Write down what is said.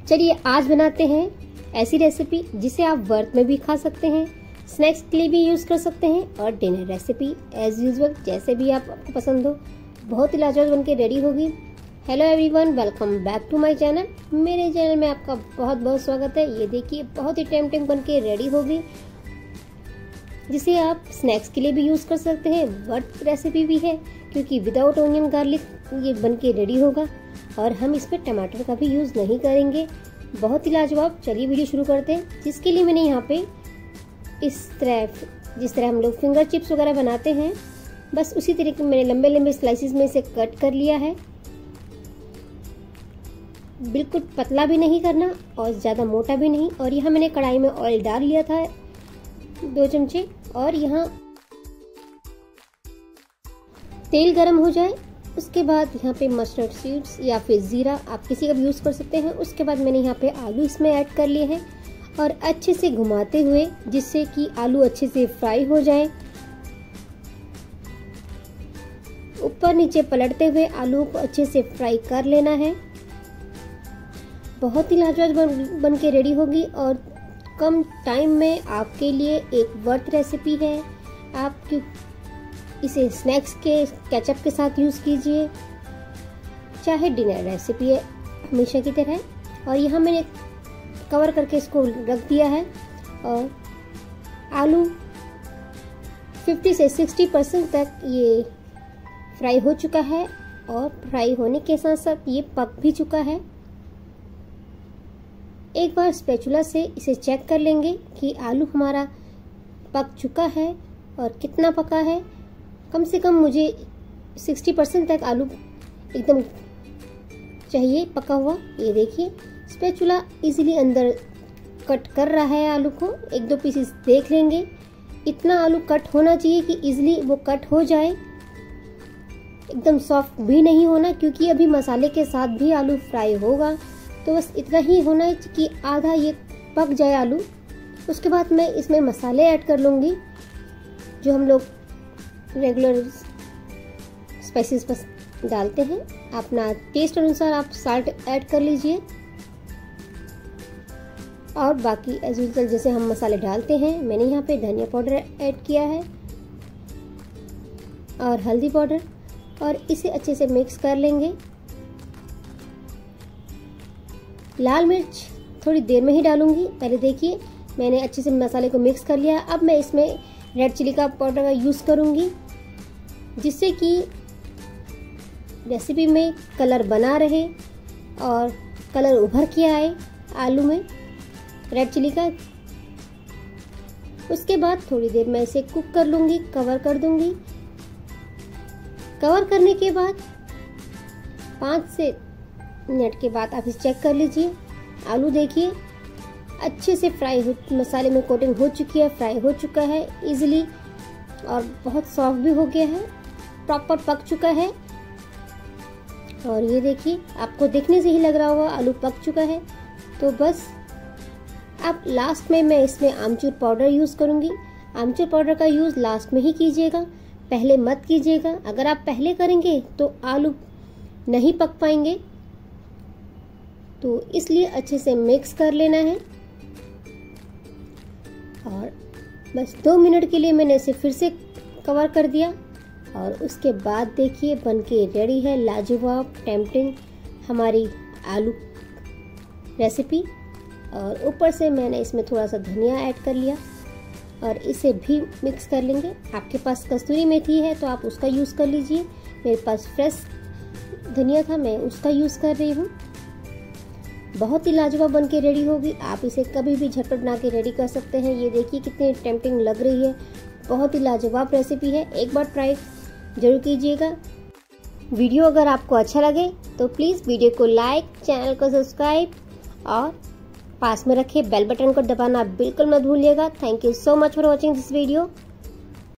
चलिए आज बनाते हैं ऐसी रेसिपी जिसे आप व्रत में भी खा सकते हैं, स्नैक्स के लिए भी यूज़ कर सकते हैं और डिनर रेसिपी एज यूजुअल जैसे भी आपको पसंद हो, बहुत ही लाजवाब बनके रेडी होगी। Hello everyone, welcome back to my channel. मेरे चैनल में आपका बहुत बहुत स्वागत है। ये देखिए बहुत ही टेम्पटिंग बनके रेडी होगी, जिसे आप स्नैक्स के लिए भी यूज़ कर सकते हैं। व्रत रेसिपी भी है क्योंकि विदाउट ऑनियन गार्लिक ये बनके रेडी होगा और हम इसमें टमाटर का भी यूज़ नहीं करेंगे। बहुत ही लाजवाब। चलिए वीडियो शुरू करते हैं। जिसके लिए मैंने यहाँ पे इस तरह जिस तरह हम लोग फिंगर चिप्स वगैरह बनाते हैं, बस उसी तरीके मैंने लंबे लंबे स्लाइसिस में इसे कट कर लिया है। बिल्कुल पतला भी नहीं करना और ज़्यादा मोटा भी नहीं। और यहाँ मैंने कढ़ाई में ऑयल डाल लिया था 2 चमचे, और यहाँ तेल गरम हो जाए उसके बाद यहाँ पे मस्टर्ड सीड्स या फिर जीरा आप किसी का भी यूज़ कर सकते हैं। उसके बाद मैंने यहाँ पे आलू इसमें ऐड कर लिए हैं और अच्छे से घुमाते हुए, जिससे कि आलू अच्छे से फ्राई हो जाए, ऊपर नीचे पलटते हुए आलू को अच्छे से फ्राई कर लेना है। बहुत ही लाजवाब बन के रेडी होगी और कम टाइम में आपके लिए एक व्रत रेसिपी है। आप इसे स्नैक्स के केचप के साथ यूज़ कीजिए, चाहे डिनर रेसिपी है हमेशा की तरह। और यहाँ मैंने कवर करके इसको रख दिया है और आलू 50 से 60% तक ये फ्राई हो चुका है और फ्राई होने के साथ साथ ये पक भी चुका है। एक बार स्पैचुला से इसे चेक कर लेंगे कि आलू हमारा पक चुका है और कितना पका है। कम से कम मुझे 60% तक आलू एकदम चाहिए पका हुआ। ये देखिए स्पैचुला इजीली अंदर कट कर रहा है आलू को। 1-2 पीसेस देख लेंगे। इतना आलू कट होना चाहिए कि इजीली वो कट हो जाए। एकदम सॉफ्ट भी नहीं होना, क्योंकि अभी मसाले के साथ भी आलू फ्राई होगा। तो बस इतना ही होना है कि आधा ये पक जाए आलू। उसके बाद मैं इसमें मसाले ऐड कर लूँगी जो हम लोग रेगुलर स्पाइसेस बस डालते हैं। अपना टेस्ट अनुसार आप साल्ट ऐड कर लीजिए और बाकी एज यूजुअल जैसे हम मसाले डालते हैं, मैंने यहाँ पे धनिया पाउडर ऐड किया है और हल्दी पाउडर, और इसे अच्छे से मिक्स कर लेंगे। लाल मिर्च थोड़ी देर में ही डालूंगी। पहले देखिए मैंने अच्छे से मसाले को मिक्स कर लिया। अब मैं इसमें रेड चिली का पाउडर का यूज़ करूंगी, जिससे कि रेसिपी में कलर बना रहे और कलर उभर के आए आलू में रेड चिली का। उसके बाद थोड़ी देर मैं इसे कुक कर लूँगी, कवर कर दूँगी। कवर करने के बाद 5 से मिनट के बाद आप इसे चेक कर लीजिए। आलू देखिए अच्छे से फ्राई हो, मसाले में कोटिंग हो चुकी है, फ्राई हो चुका है इजीली और बहुत सॉफ्ट भी हो गया है, प्रॉपर पक चुका है। और ये देखिए आपको देखने से ही लग रहा होगा आलू पक चुका है। तो बस अब लास्ट में मैं इसमें आमचूर पाउडर यूज़ करूँगी। आमचूर पाउडर का यूज़ लास्ट में ही कीजिएगा, पहले मत कीजिएगा। अगर आप पहले करेंगे तो आलू नहीं पक पाएंगे, तो इसलिए अच्छे से मिक्स कर लेना है। और बस 2 मिनट के लिए मैंने इसे फिर से कवर कर दिया और उसके बाद देखिए बनके रेडी है लाजवाब टेम्पटिंग हमारी आलू रेसिपी। और ऊपर से मैंने इसमें थोड़ा सा धनिया ऐड कर लिया और इसे भी मिक्स कर लेंगे। आपके पास कस्तूरी मेथी है तो आप उसका यूज़ कर लीजिए। मेरे पास फ्रेश धनिया था, मैं उसका यूज़ कर रही हूँ। बहुत ही लाजवाब बनके रेडी होगी। आप इसे कभी भी झटपट बना के रेडी कर सकते हैं। ये देखिए कितनी टेम्पटिंग लग रही है। बहुत ही लाजवाब रेसिपी है, एक बार ट्राई जरूर कीजिएगा। वीडियो अगर आपको अच्छा लगे तो प्लीज़ वीडियो को लाइक, चैनल को सब्सक्राइब और पास में रखे बेल बटन को दबाना बिल्कुल मत भूलिएगा। Thank you so much for watching this video.